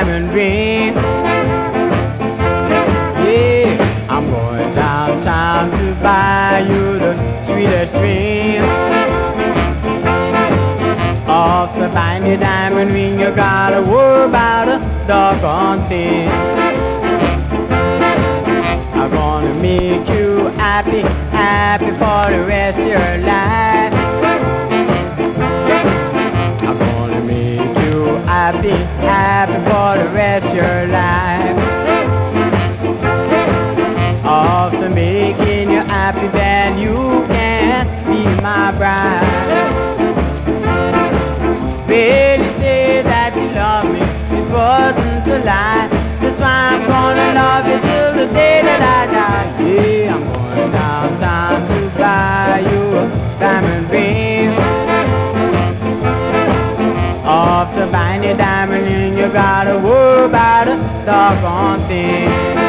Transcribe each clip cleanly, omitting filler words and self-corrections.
diamond ring. Yeah, I'm going downtown to buy you the sweetest ring. Off to find your diamond ring, you gotta worry about a doggone thing. I'm gonna make you happy, happy for the rest of your life. I'm gonna make you happy, happy for the rest of your life. After making you happy, then you can be my bride. Baby said that you love me, it wasn't a lie. That's why I'm gonna love you till the day that I die. Yeah, I'm going downtown to buy you a diamond ring. After buying your diamond ring, you gotta worry about a doggone thing.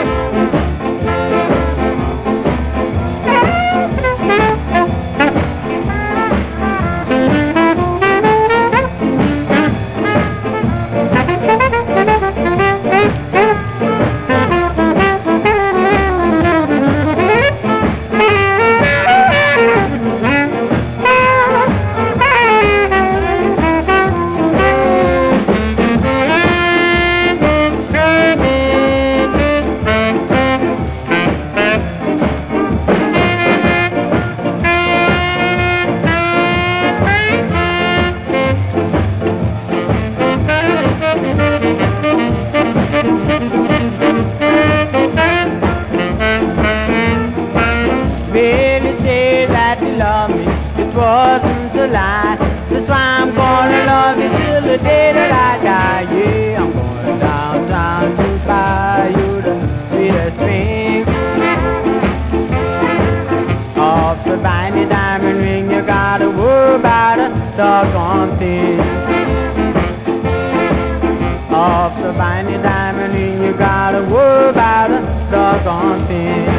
Baby said that you love me, it wasn't a lie. That's why I'm gonna love you till the day that I die. Yeah, I'm going downtown to buy you the sweetest ring. After buying your diamond ring, you gotta worry about a doggone thing. After buying your diamond ring, you gotta worry about a doggone thing.